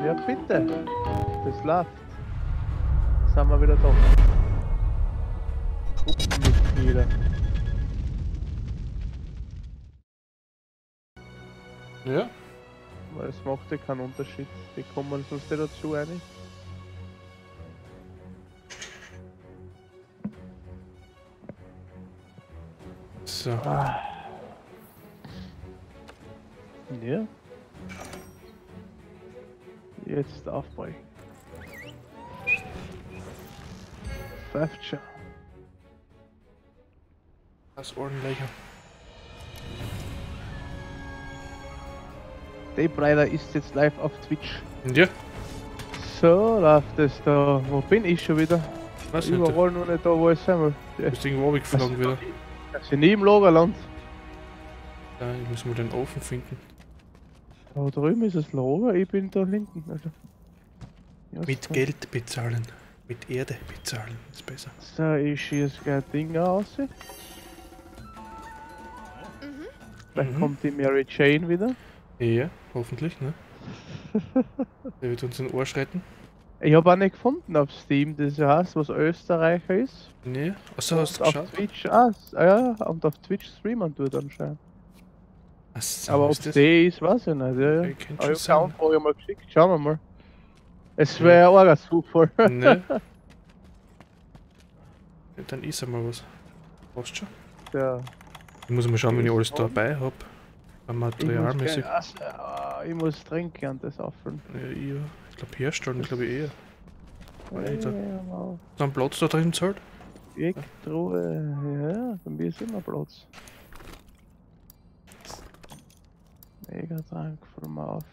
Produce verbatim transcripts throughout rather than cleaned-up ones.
Ja, bitte. Das läuft. Sind wir wieder da. Gruppenmitglieder. Ja. Weil es macht ja keinen Unterschied. Die kommen sonst nicht dazu rein. So. Ah. Ja. Jetzt aufbrechen. Pfeift schon. Das ordentlicher. Dave Rider ist jetzt live auf Twitch. Ja. So läuft es da. Wo bin ich schon wieder? Was nicht? Überall nur nicht da, wo ich sein will. Du bist irgendwo weggeflogen wieder. Ich bin nie im Lagerland. Ja, ich muss mal den Ofen finden. Da drüben ist das Lager, ich bin da hinten. Also. Ja, Mit so. Geld bezahlen. Mit Erde bezahlen ist besser. So, ich schieße gleich Dinger raus. Dann Mhm. kommt die Mary Jane wieder. Ja, hoffentlich, ne? Der wird uns in den Arsch retten. Ich habe auch nicht gefunden auf Steam, das heißt, was Österreicher ist. Ne? Achso, hast du Und auf geschaut? Twitch, ah, s- ah, ja, und auf Twitch streamen tut anscheinend. Achso, Aber ob ist es das? die ist, weiß ich nicht. Ja, ja. Okay, könnte Aber schon ich habe keine sein. Anfrage mal geschickt, schauen wir mal. Es Ja. wäre ja auch ein Zufall. Ne? Ja, dann ist einmal was. Passt schon. Ja. Ich muss mal schauen, wenn ich alles Ist dabei habe. Ich muss, Materialmäßig. gleich- also, ah, ich muss trinken und das auffüllen. Ja, ich, ich glaube herstellen, glaube ich eher. Alter. Ja, wow. So ein Platz da drin zahlt? Wegtruhe, ja, bei mir ist immer Platz. Mega Trank von mir auf.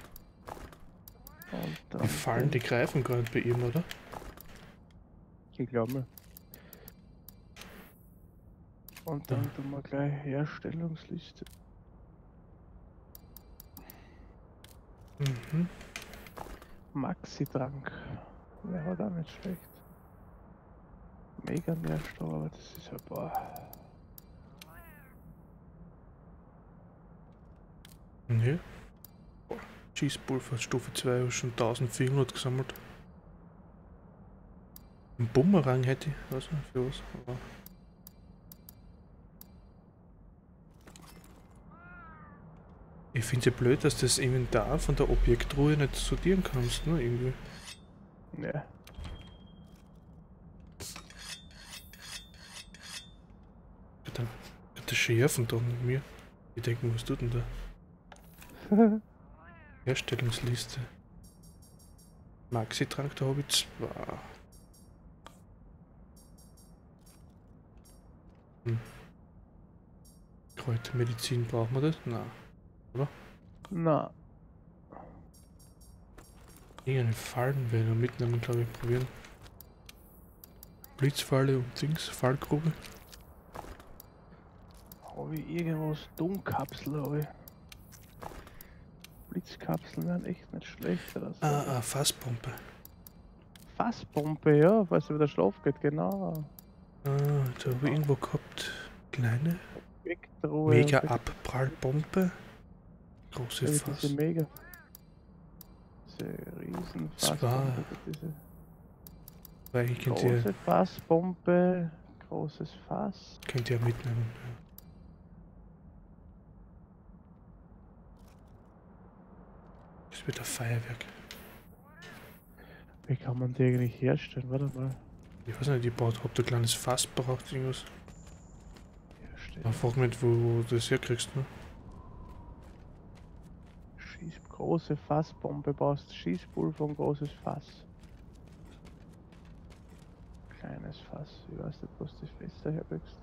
Und dann Die Fallen, die greifen gar nicht bei ihm, oder? Ich glaube mir. Und dann tun wir gleich Herstellungsliste. Mhm. Maxi-Trank. Der hat auch nicht schlecht. Mega Nährstoff, aber das ist ja boah. Ne? Schießpulver Stufe zwei habe schon eintausendvierhundert gesammelt. Ein Bumerang hätte ich, weiß nicht für was. Aber ich finde es ja blöd, dass das Inventar von der Objektruhe nicht sortieren kannst, ne? Irgendwie. Ne. Dann hat der Schärfen da mit mir. Ich denke, was tut denn da? Herstellungsliste. Maxi-Trank, da habe ich zwei. Hm. Kräutermedizin, brauchen wir das? Nein. Na, Irgendeine Fallen werden wir mitnehmen, glaube ich, probieren. Blitzfalle und Dings, Fallgrube. habe ich irgendwas Dummkapsel habe ich. Blitzkapseln wären echt nicht schlecht oder so. Ah, ah, Fasspumpe. Fasspumpe, ja, falls wieder Schlaf geht, genau. Ah, da habe ich irgendwo gehabt. Kleine. Wegtruhe. Mega und- Abprallpumpe. Große Ja, Fass. diese mega. Diese riesen Zwei. Fasspumpe, diese Weil ich könnte ja, große Fasspumpe, großes Fass. könnt ihr ja mitnehmen. Das wird ein Feuerwerk. Wie kann man die eigentlich herstellen? Warte mal. Ich weiß nicht, ich braucht, hab da ein kleines Fass braucht irgendwas. Herstellen. Ich frag mich, wo, wo du das herkriegst, ne? Schieß, große Fassbombe brauchst Schießpulver und großes Fass. Kleines Fass. Ich weiß nicht, was du fester herkriegst.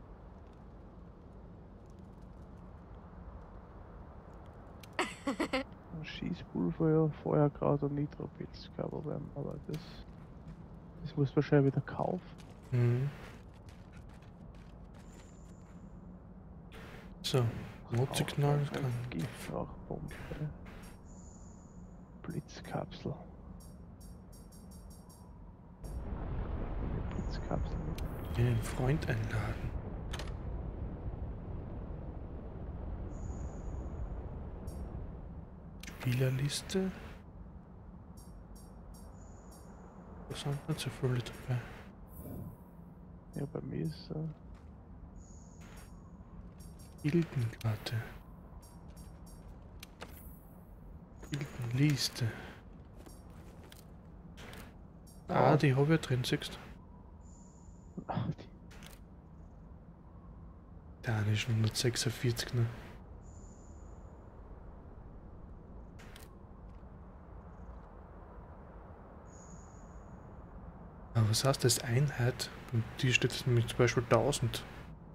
Schießpulver, ja, Feuerkraut und Nitropilz, kein Problem, aber das, das muss man schon wieder kaufen. Mhm. So, Notsignal kann. Giftrauchpumpe. Blitzkapsel. Blitzkapsel. einen Freund einladen. Spielerliste. Da sind nicht so viele dabei. Ja, bei mir ist so. Gildenkarte. Gildenliste. Ah, die habe ich ja drin, siehst du? Ach, die- Der eine ist hundertsechsundvierzig, ne? Aber was heißt das Einheit? Und die steht jetzt nämlich zum Beispiel tausend.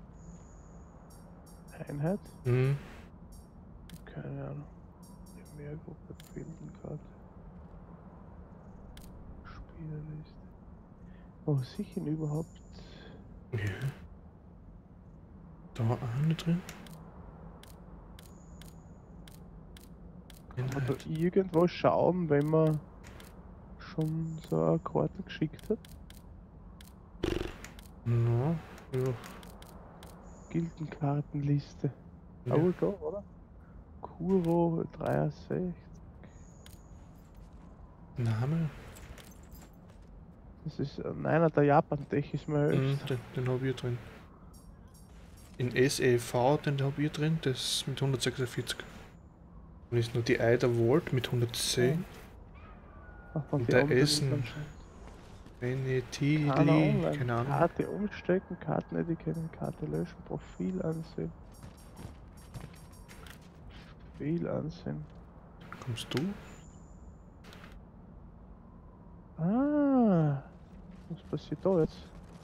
Einheit? Hm. Keine Ahnung. Primärgruppe, Bildenkarte. Spielerliste. Wo sehe ich ihn überhaupt? Ja. Da auch nicht drin. Kann man da Einheit. irgendwo schauen, wenn man schon so eine Karte geschickt hat? No, ja. Gildenkartenliste. Ja. Aber da, oder? Kuro dreiundsechzig. Name? Das ist äh, einer der Japan-Tech ist mir Mhm, höchst. den, den habe ich drin. In S E V, den habe ich drin, das mit hundertsechsundvierzig. Dann ist nur die Eider Vault mit hundertzehn. Ach, von Und die der anderen Essen. dann schon. Venetili, Keiner online. keine Ahnung. Karte umstecken, Kartenetiketten, Karte löschen, Profil ansehen. Profil ansehen. Kommst du? Ah, was passiert da jetzt?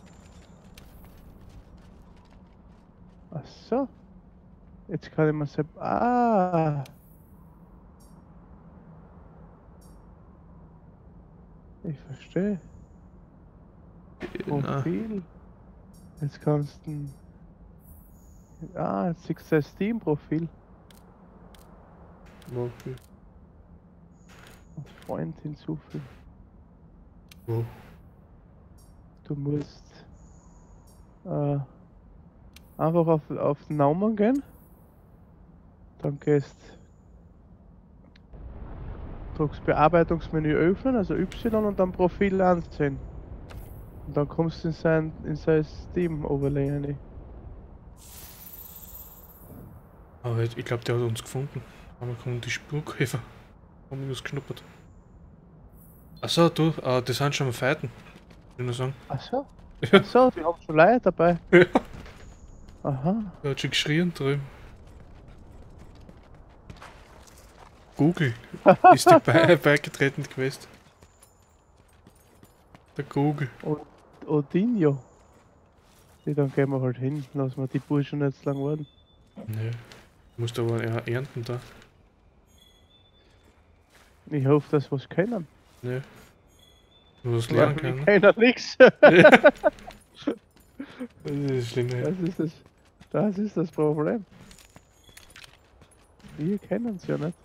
Ach so. Jetzt kann ich mal selbst. Ah. Ich verstehe. Na, Profil. Jetzt kannst du. Ah, jetzt siehst du das Steam-Profil. wo? Als Freund hinzufügen. Wo? Du musst äh, einfach auf, auf den Namen gehen. Dann gehst drückst Bearbeitungsmenü öffnen, also Y und dann Profil ansehen. Und dann kommst du in sein, in sein Steam-Overlay rein. Aber ich, ich glaube, der hat uns gefunden. Aber kommen die Spurkäfer. Haben uns geschnuppert. Achso, du, äh, die sind schon am Fighten. Will ich nur sagen. Achso. Ja. Achso, die haben schon Leute dabei. Ja. Aha. Der hat schon geschrien drüben. Google ist dabei beigetreten gewesen. Der Google. Und Odinho. Ja, dann gehen wir halt hin. Lassen wir die Burschen nicht zu lang warten. Ne. Du musst aber eher ernten da. Ich hoffe, dass wir was können. Ne. Nur was lernen Weil können. keiner nix. Ja. Das ist schlimm, ja. Das ist das, das ist das Problem. Wir kennen es ja nicht.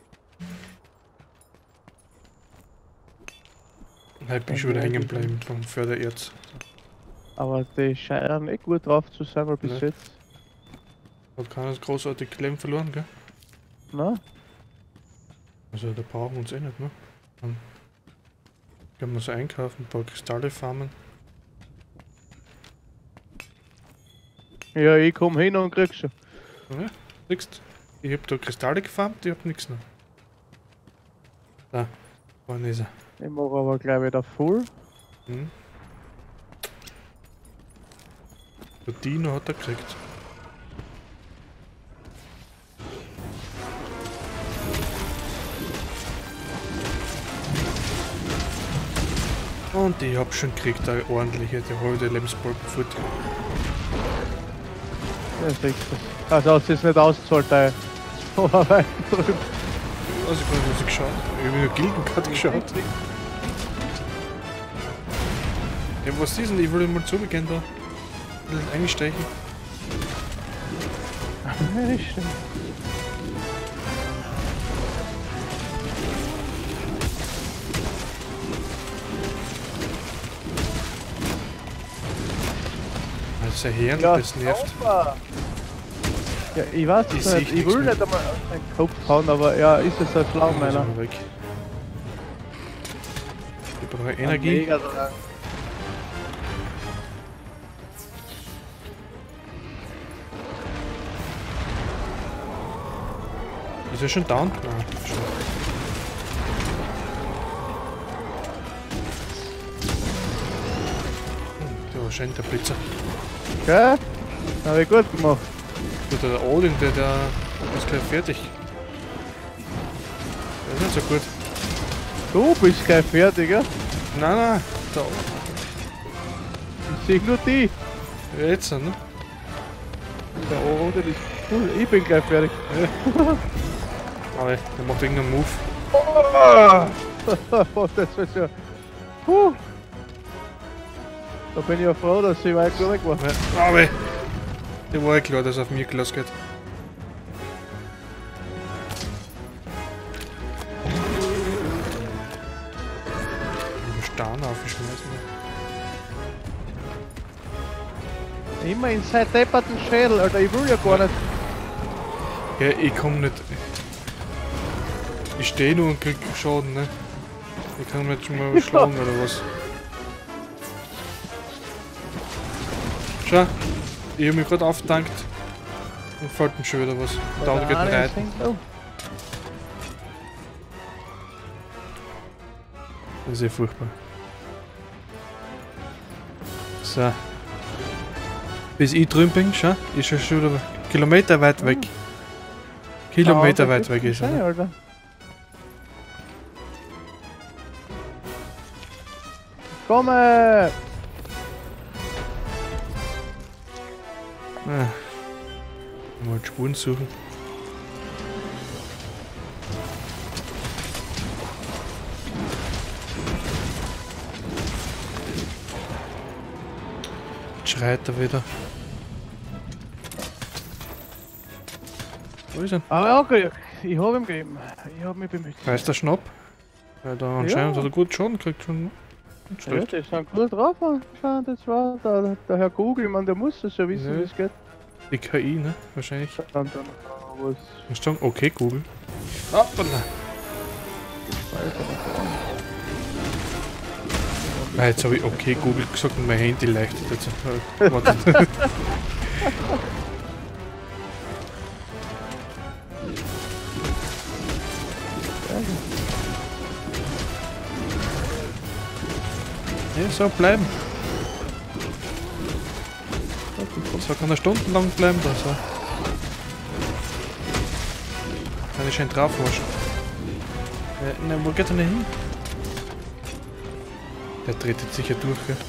Ich bin schon wieder hängen geblieben vom Fördererz. Aber die scheinen eh gut drauf zu sein, weil bis Ne. jetzt. Hat keiner großartig Leben verloren, gell? Na? Also da brauchen wir uns eh nicht, ne? Dann können wir so einkaufen, ein paar Kristalle farmen. Ja, ich komm hin und krieg schon. Ja, siehst, ich hab da Kristalle gefarmt, ich hab nichts noch. Da, vorne ist er. Ich mach aber gleich wieder voll. Hm. Der Dino hat er gekriegt. Und ich hab schon gekriegt, eine ordentliche, die halbe Lebensbalken fort. Ja, siehst du. Also hast du es nicht ausgezahlt, ey. Vorarbeit drüben. Also ich habe geschaut. Ich habe mir Gildenkarte geschaut. Ja, was ist denn? Ich wollte mal zubegehen da. Ein bisschen einstechen. Ja, das stimmt. Das ist ein Herrn, Ja, das nervt. super. Ja, ich weiß Ich es seh nicht. Ich nichts will mehr. nicht einmal auf den Kopf hauen, aber ja, ist es ein schlau, Ist meiner. er weg. Ich brauche Energie. Mega dran. Ist er schon down? Nein, schon. Hm, der war schön, der Blitzer. Gell? Hab ich gut gemacht. Gut, der Odin, der, der ist gleich fertig. Der ist nicht so gut. Du bist gleich fertig, ja? Nein, nein, der Ich sehe nur die. jetzt, ne? Der Oder ist cool. Ich bin gleich fertig. Aber der macht irgendeinen Move. Oh, das ist ja. Puh. Da bin ich ja froh, dass ich weit weg war. Ja, aber der war ja klar, dass er auf mich losgeht. Stein aufgeschmissen. Immer in seinen depperten Schädel, Alter, ich will ja gar nicht. Ja, ich komm nicht. Ich stehe nur und krieg Schaden, ne? Ich kann mich jetzt schon mal schlagen oder was. Schau, ich hab mich gerade aufgetankt und fällt mir schon wieder was. Und der andere geht mir reiten. Das ist eh furchtbar. So. Bis ich drüben bin, schau, ist er schon wieder Kilometer weit weg. Kilometer Ja, weit weg ist er. sein, Ne? Alter. Komme! Ah. Mal Spuren suchen. Jetzt schreit er wieder. Wo ist er? Aber ja, okay. Ich hab ihm gegeben. Ich hab mich bemüht. Weiß der Schnapp? Weil da anscheinend Ja. hat er gut Schaden gekriegt schon. Nicht Ja, schlecht. die sind gut drauf anscheinend, das war der, der Herr Google, man, der muss das ja wissen, Ja. wie es geht. Die K I, ne? Wahrscheinlich. Dann, dann, was Musst du sagen, okay, Google. Hoppala. Ah, jetzt habe ich okay Google gesagt und mein Handy leuchtet jetzt. Äh, Warte. Ja, so bleiben. So kann er stundenlang bleiben da, so. Kann ich schön drauf waschen. Ja, ne, wo geht er denn hin? Der dreht jetzt sicher durch, gell?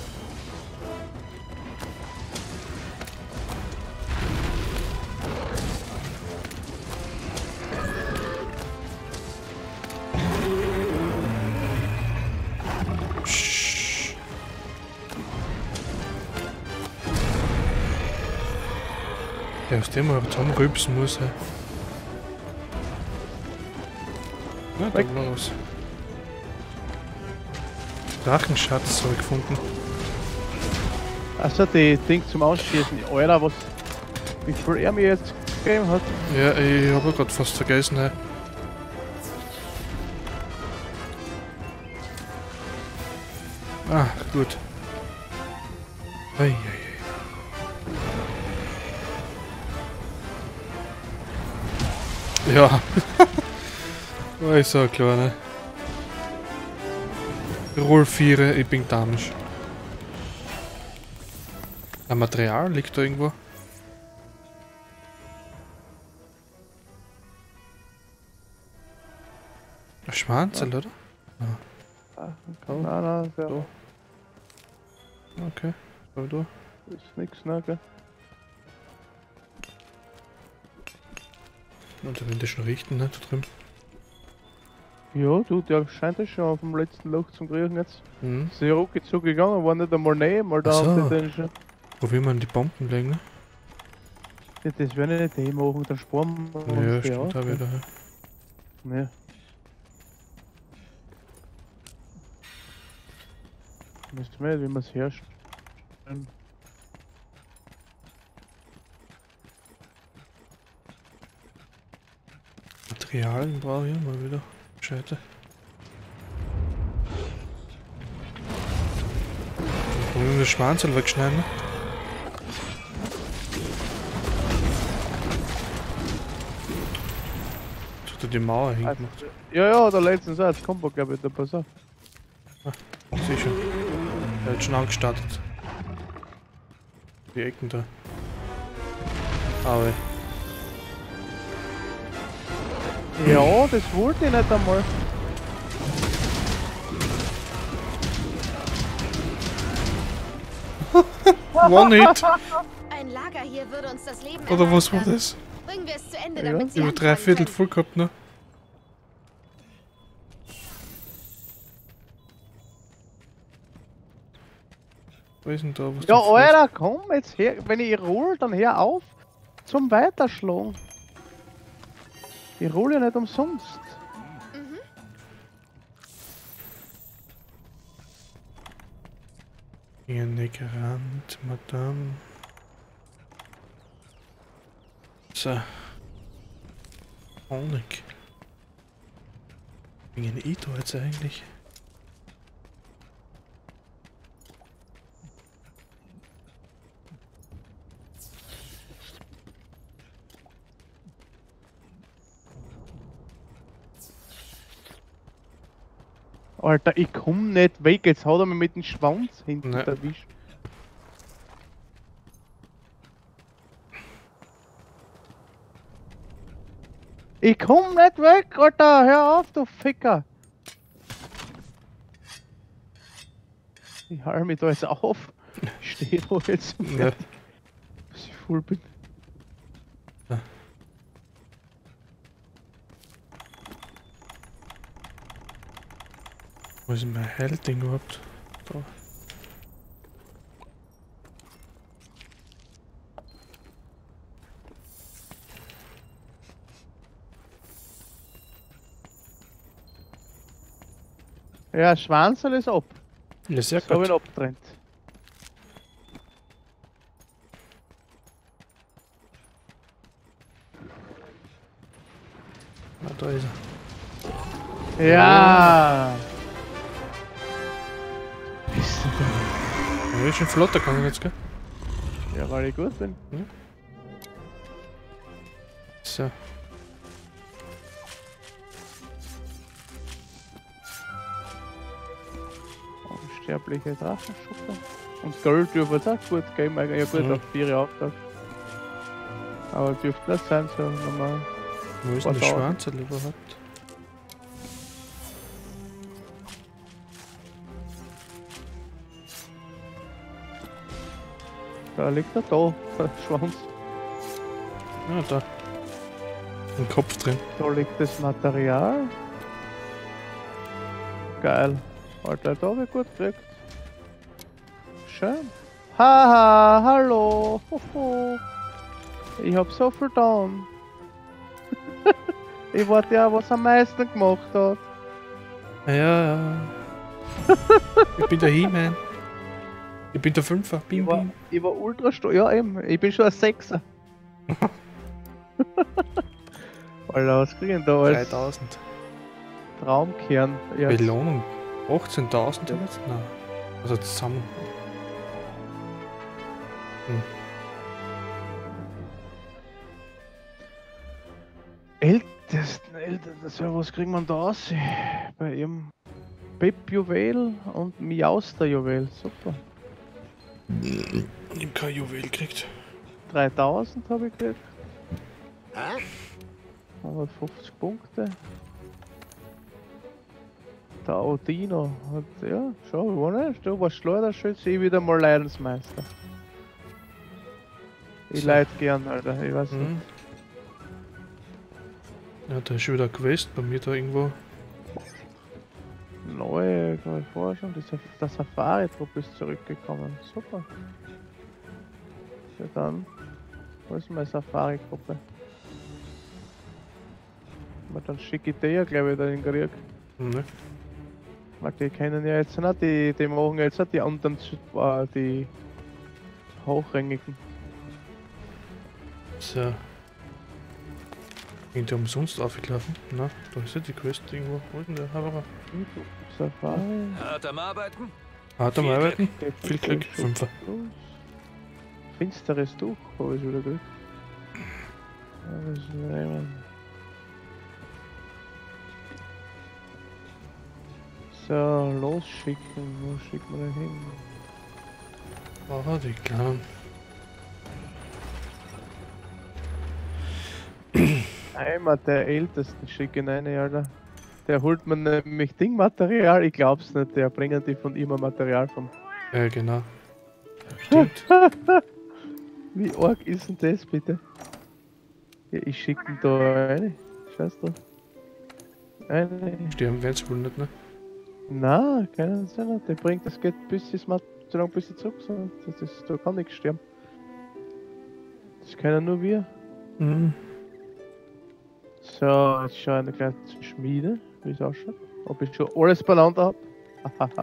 Psst. Ja, aus dem man zusammenrübsen muss, hey. Ja, da Weg. war was. Drachenschatz habe ich gefunden. Also die Ding zum Ausschießen. Alter, was. Wie viel er mir jetzt gegeben hat. Ja, ich habe gerade fast vergessen, hey. Ah, gut. Ei, ei, ei. Ja. War ich so klar, ne? Roll vier, ich bin damisch. Ein Material liegt da irgendwo. Ein Schwanzel, oder? Ah, nein, nein, der So. Okay, so da. ist nix, ne, gell? Und dann will das schon richten, ne? Da drüben. Ja, du, der scheint ja schon auf dem letzten Loch zum Kriegen jetzt. Mhm. Ist ja rucki zucki gegangen, war nicht einmal neben, weil da Ach so. haben die den schon. Wo will man die Bomben legen, ne? Ja, das werden wir nicht eh machen, dann sparen wir uns Ja, die stimmt auch, auch wieder. Ja. Ne. Müssen wir, wie wir es herstellen. Materialien brauche ich mal wieder. Scheite. Wollen wir den Schwanzel wegschneiden? Jetzt hat er die Mauer hingemacht. Ja, ja, der letzten als Kombo, glaube ich, da pass auf. Ah, sieh schon. Er hat schon angestartet. Die Ecken da. Aber. Ja, das wollte ich nicht einmal. One-Hit! Ein Lager hier würde uns das Leben Oder was war erleichtern. das? Bringen wir es zu Ende, Ja, damit sie Über drei anfangen Viertel können. voll gehabt, ne? Was ist denn da? Was Ja, da fällt? Alter, komm jetzt her. Wenn ich roll, dann hör auf zum Weiterschlagen. Ich roll ja nicht umsonst. Mhm. Hier nicht gerannt, Madame. So. Honig. Wie ein Ito jetzt eigentlich? Alter, ich komm nicht weg. Jetzt haut er mir mit dem Schwanz hinten Nein. erwischt. Ich komm nicht weg, Alter. Hör auf, du Ficker. Ich halte mich da jetzt auf. Ich stehe da jetzt, Ja. bis ich voll bin. Wo ist denn mein Helding überhaupt? Da. Ja, Schwanzel ist ab. Ja, sehr Das habe ich gut. abgetrennt. Ah, da ist er. Ja. Bist du da? Er ist schon flotter gegangen jetzt, gell? Ja, weil ich gut bin. So. Unsterbliche Drachenschuppe. Und Gold dürfte es auch gut geben. Ja gut, Mhm. auf vier Auftrag. Aber dürfte nicht sein, so normal. Wo ist denn der Was auch? Schwanzel überhaupt? Da liegt er da, der Schwanz. Ja, da. Ein Kopf drin. Da liegt das Material. Geil. Alter, da habe ich gut gekriegt. Schön. Haha, hallo. Hoho. Ich hab so viel getan. Ich war der, was am meisten gemacht hat. Ja, ja, ja. Ich bin der He-Man. Ich bin der Fünfer. Bim, Ich war, bim. ich war ultra stolz. Ja, eben. Ich bin schon ein Sechser. Alter, was krieg ich denn da als dreitausend. Traumkern? Ja, Belohnung. achtzehntausend jetzt? Nein. Also zusammen. ältesten, ältesten, ja, was kriegt man da aus? Bei ihm Pep-Juwel und Miauster-Juwel. Super. Ich hab kein Juwel gekriegt. dreitausend habe ich gekriegt. Hä? hundertfünfzig Punkte. Der Odino hat, ja, schau, war nicht, du warst Schleuderschütze, ich wieder mal Leidensmeister. Ich So. leid gern, Alter, ich weiß nicht. Mhm. Ja, da ist schon wieder ein Quest bei mir da irgendwo. Neue, glaube ich, vorher schon, die Saf der Safari-Trupp ist zurückgekommen. Super. Ja, dann, wo ist meine Safari-Gruppe? Aber dann schicke ich die ja, glaube ich, da in den Krieg. Ne? Weil die kennen ja jetzt nicht, die, die machen jetzt nicht die anderen, äh, die Hochrangigen. So. Irgendwie umsonst aufgelaufen. Na, da ist ja die Quest irgendwo. Wo ist denn der Haberer? Safari. Hart am Arbeiten? Hart am Arbeiten. Okay, Viel Glück. Fünfer. Finsteres Tuch, habe ich wieder Glück. Alles nehmen. So, losschicken. Wo schickt man denn hin? Oh, die Kleinen. Einmal der Ältesten schicken eine, Alter. Der holt mir nämlich Dingmaterial, ich glaub's nicht, der bringen die von ihm ein Material vom. Ja, genau. Stimmt. Wie arg ist denn das bitte? Ja, ich schicke ihn da eine. Scheiß drauf. Eine. Sterben werden sie wohl nicht, ne? Na, keinen Sinn. Der bringt das geht bis es mal so lange bis sie zurück sind. Das ist, da kann nichts sterben. Das können nur wir. Mhm. So, jetzt schauen wir gleich zur Schmiede, wie es ausschaut. Ob ich schon alles beieinander habe.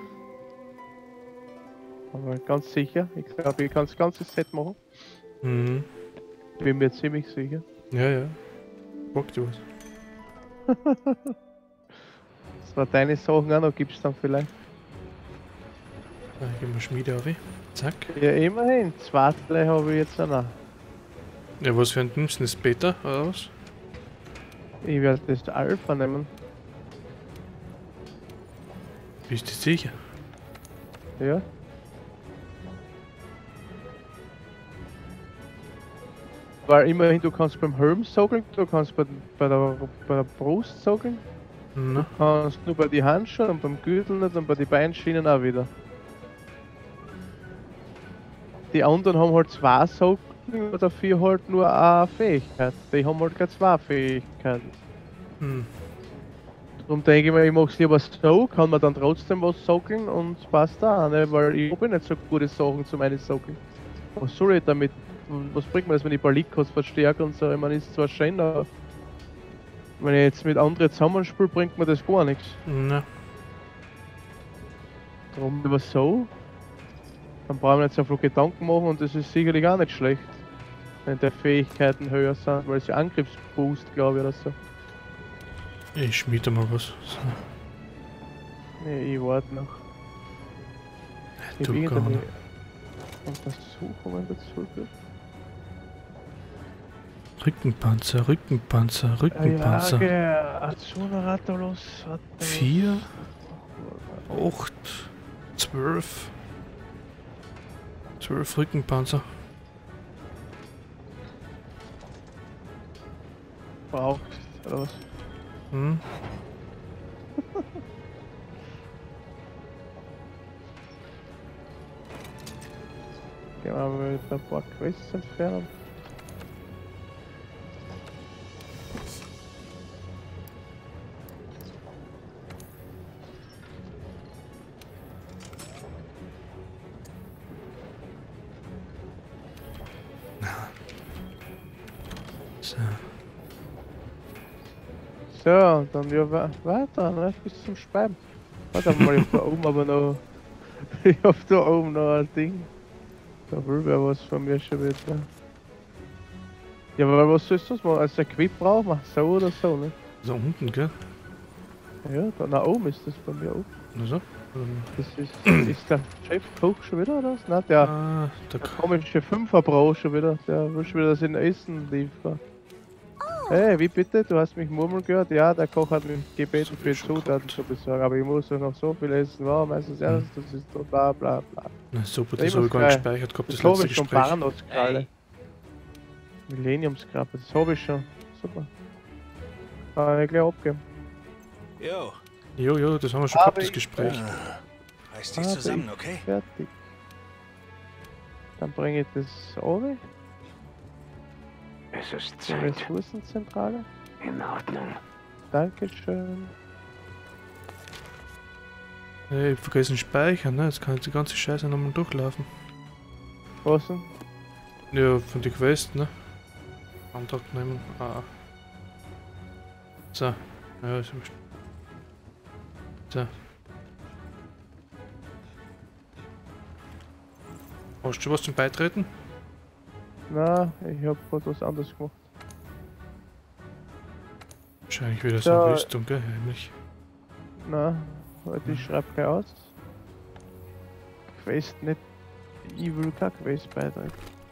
Aber ganz sicher, ich glaube, ich kann das ganze Set machen. Mhm. Bin mir ziemlich sicher. Ja, ja. Bock du was. Das war deine Sachen auch noch, gibt's dann vielleicht. Da gehen wir Schmiede auf. Zack. Ja, immerhin. Zwei habe ich jetzt auch noch. Ja, was für ein Dümmsten ist Beta oder was? Ich werde das Alpha nehmen. Bist du sicher? Ja. Weil immerhin, du kannst beim Helm sogeln, du kannst bei, bei, der, bei der Brust sogeln, Na, kannst nur bei den Handschuhen und beim Gürtel nicht und bei den Beinschienen auch wieder. Die anderen haben halt zwei Sogeln, aber dafür halt nur eine Fähigkeit. Die haben halt gleich zwei Fähigkeiten. hm. Darum denke ich mir, ich mach's lieber so, kann man dann trotzdem was sogeln und passt da, ne? Weil ich habe nicht so gute Sachen zum einen sogeln. Was soll ich damit? Was bringt mir das, wenn ich Balikos verstärke und so? Ich meine, ist zwar schön, aber wenn ich jetzt mit anderen zusammenspiele, bringt mir das gar nichts. Na, Darum lieber so. Dann brauchen wir nicht so viel Gedanken machen und das ist sicherlich auch nicht schlecht. Wenn die Fähigkeiten höher sind, weil sie Angriffsboost, glaube ich, oder so. ich schmiede mal was. So. Nee, ich warte noch. Ich Du will gar nicht. Untersuchungen dazu. Rückenpanzer, Rückenpanzer, Ja, Rückenpanzer. okay. Azuna-Rathalos hat. Vier, acht, zwölf. Zwölf Rückenpanzer. Braucht, oder was? Hm? Gehen wir mal mit ein paar Quests entfernen. So. So, und dann ja we weiter, ne? Bis zum Speiben. Warte mal, ich hab da oben aber noch. Ich hab da oben noch ein Ding. Da will wer was von mir schon wieder. Ja, aber was sollst du das machen? Als Equip brauchen wir? So oder so, ne? So unten, gell? Ja, da nach oben ist das bei mir auch. Na so. Das ist. Ist der Chef Koch schon wieder oder was? Nein, der, Ah, da der komische Fünfer Bro schon wieder. Der will schon wieder das in Essen liefern. Oh, Hey, wie bitte? Du hast mich murmeln gehört? Ja, der Koch hat mich gebeten, Das hab für ich schon Zutaten zu besorgen, aber ich muss ja noch so viel essen. Wow, meistens ernst, das ist so bla bla bla. Na super, Ich das habe muss ich gar nicht gleich- gespeichert gehabt, das, Das habe letzte ich schon, Gespräch. Bahnhofskralle. Millenniumskralle, das habe ich schon. Super. Kann ich gleich abgeben. Jo, Jo, jo, das haben wir schon Aber gehabt, das ich- Gespräch. reiß dich Ah, zusammen, bin okay? Fertig. Dann bringe ich das runter, Es ist die Zeit. Ressourcenzentrale. In Ordnung. Dankeschön. Hey, ich hab vergessen speichern, ne? Jetzt kann ich die ganze Scheiße nochmal durchlaufen. Was denn? Ja, von die Quest, ne? Antrag nehmen. Ah. So. Ja, ist wurscht. So. Hast du schon was zum Beitreten? Na, ich hab grad was anderes gemacht. Wahrscheinlich wieder so Da- eine Rüstung, gell? Heimlich. Na, halt, ich schreib gleich aus. Quest nicht. Ich will keine Quest beitragen.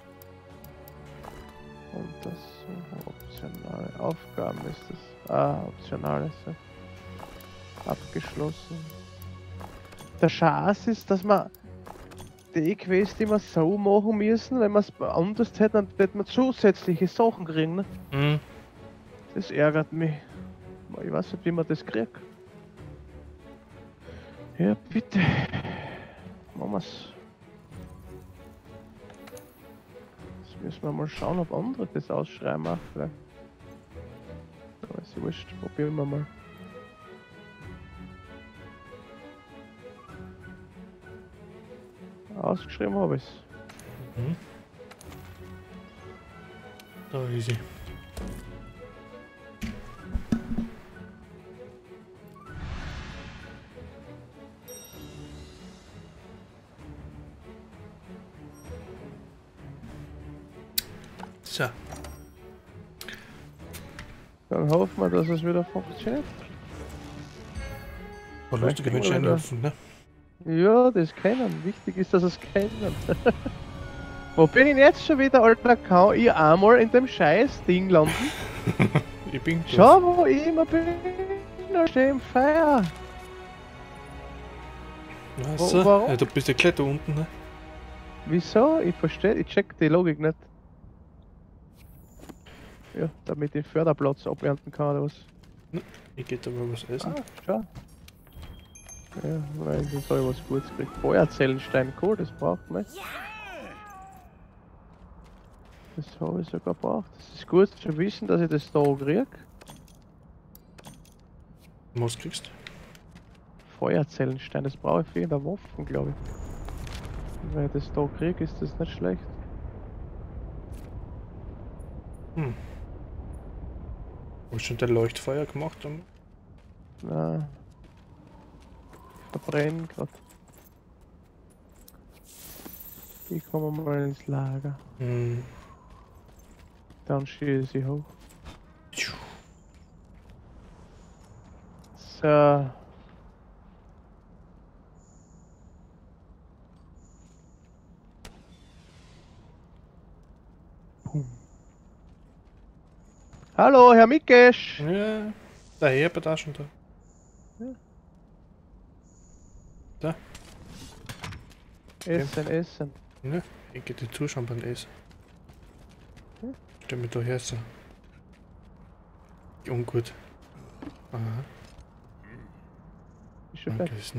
Und das so optionale Aufgaben ist das. Ah, optionales. So. Abgeschlossen. Der Schatz ist, dass man die Quest immer so machen müssen, wenn man es anders hätte, dann hätte man zusätzliche Sachen kriegen. Ne? Mhm. Das ärgert mich. Ich weiß nicht, wie man das kriegt. Ja, bitte. Machen wir's. Jetzt müssen wir mal schauen, ob andere das ausschreiben auch vielleicht. Aber ist wurscht, probieren wir mal. Ausgeschrieben habe ich es. Mhm. Da ist sie. So. Dann hoffen wir, dass es wieder funktioniert. War lustig, wenn kriegen wir ich wieder- einlaufen, ne? Ja, das kennen. Wichtig ist, dass es kennen. Wo bin ich jetzt schon wieder, Alter? Kann ich einmal in dem scheiß Ding landen? Ich bin da. Schau, wo ich immer bin. Da stehe im Feuer. Ja, Wo- so. warum? Ja, du bist ja gleich da unten, ne? Wieso? Ich verstehe, ich check die Logik nicht. Ja, damit ich den Förderplatz abernten kann oder was? Ich geh da mal was essen. Ah, schau. Ja, weil ich soll ich was Gutes kriegen. Feuerzellenstein, cool, das braucht man. Das habe ich sogar gebraucht. Das ist gut zu wissen, dass ich das da krieg. Was kriegst du? Feuerzellenstein, das brauche ich für irgendeine Waffen, glaube ich. Und wenn ich das da krieg, ist das nicht schlecht. Hm. Hast du schon dein Leuchtfeuer gemacht? Haben? Na, ich verbrenne gerade. Ich komme mal ins Lager. Hm. Dann schieße ich hoch. Tschu. So. Pum. Hallo, Herr Mikesch! Ja, der Herbert auch schon da. Essen, essen. Ja, ich geh dir zuschauen beim Essen. Hm? Stell mich da her so. Ungut. Aha, Ist schon danke. fertig. Essen.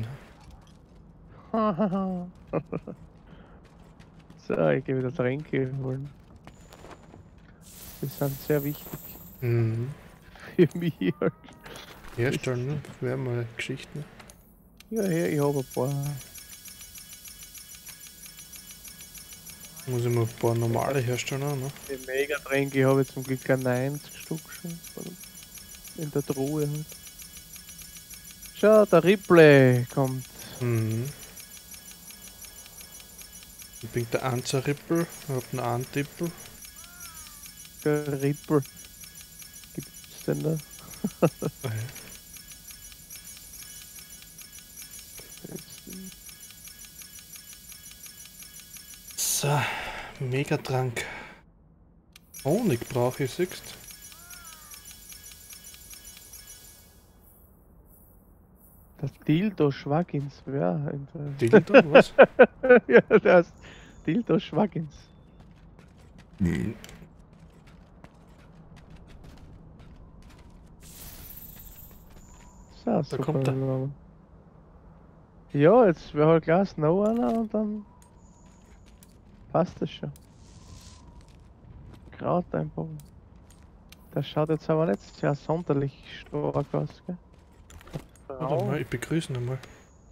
So, ich gehe wieder Tränke holen. Die sind sehr wichtig Mhm. für mich. halt. Herstellen, ne? Wäre mal Geschichten. Ja, ja, ich habe ein paar. Muss ich mal ein paar normale herstellen, auch, ne? Die Mega-Tränke habe ich zum Glück gleich neunzig Stück schon. Oder in der Truhe halt. Schau, der Ripley kommt. Mhm. Ich bin der Anzer-Rippel, ich hab einen Antippel. Der Ripple. Gibt's denn da? Ah, ja. So, Megatrank. Honig brauche ich, siehst du? Das Dildo Schwaggins, wer? Dildo, was? Ja, das Dildo Schwaggins. So, super. kommt er. Name. Ja, jetzt wäre halt Glas noch einer und dann passt das schon. Kraut einfach. Das schaut jetzt aber nicht sehr sonderlich stark aus, gell? Warte mal, ich begrüße ihn einmal.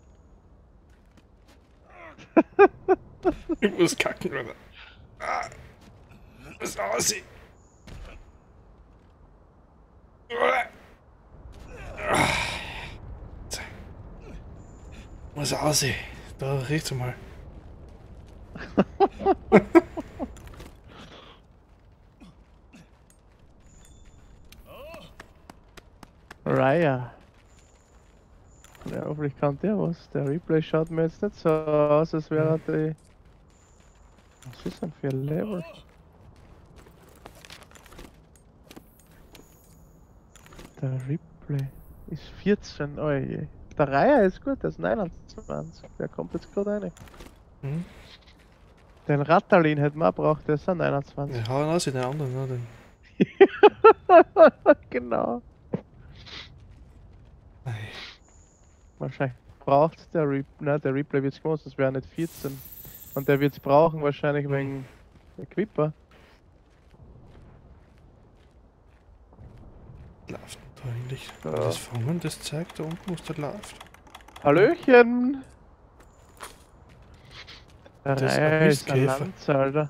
Ich muss kacken, oder? Ah, was aussieht. Was aussieht. Da riecht's mal. Raya. Ja, hoffentlich kann der was. Der Replay schaut mir jetzt nicht so aus, als wäre er die. Was ist denn für ein Level? Der Replay ist vierzehn, oh je. Der Reiher ist gut, der ist neunundzwanzig. Der kommt jetzt gerade rein. Mhm. Den Rattalin hätten wir auch braucht, der ist auch neunundzwanzig. Ja, hau ihn aus in den anderen, ne? Den. Genau. Ei. Wahrscheinlich braucht der Replay, ne, der Replay wird's groß, das wäre nicht vierzehn. Und der wird's brauchen wahrscheinlich wegen Equipper. Läuft denn da eigentlich? Ja. Das Fangen, das zeigt da unten, wo es da läuft. Hallöchen! Der Das ist ein Reiher ist ein Mistkäfer. Lanz, Alter.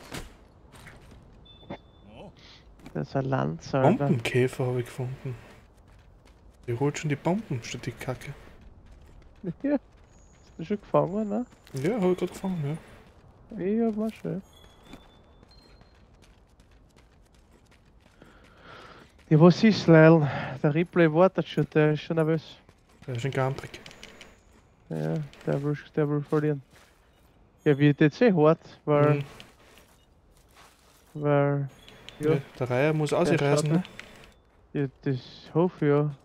Das ist ein Lanz, Alter. Bombenkäfer habe ich gefunden. Die holt schon die Bomben statt die Kacke. Ja. Hast du schon gefangen, ne? Ja, habe ich gerade gefangen, ja. Ich hab mal schön. Ja, was ist, Lyle? Der Replay wartet schon, der ist schon nervös. Der ist ein Gamprig. Ja, der will, der will verlieren. Ja, wird jetzt eh hart, weil. Mhm. Weil. Ja. Ja, Der Reiher muss der ausreißen, schaut ne? ja, das hoffe ich ja.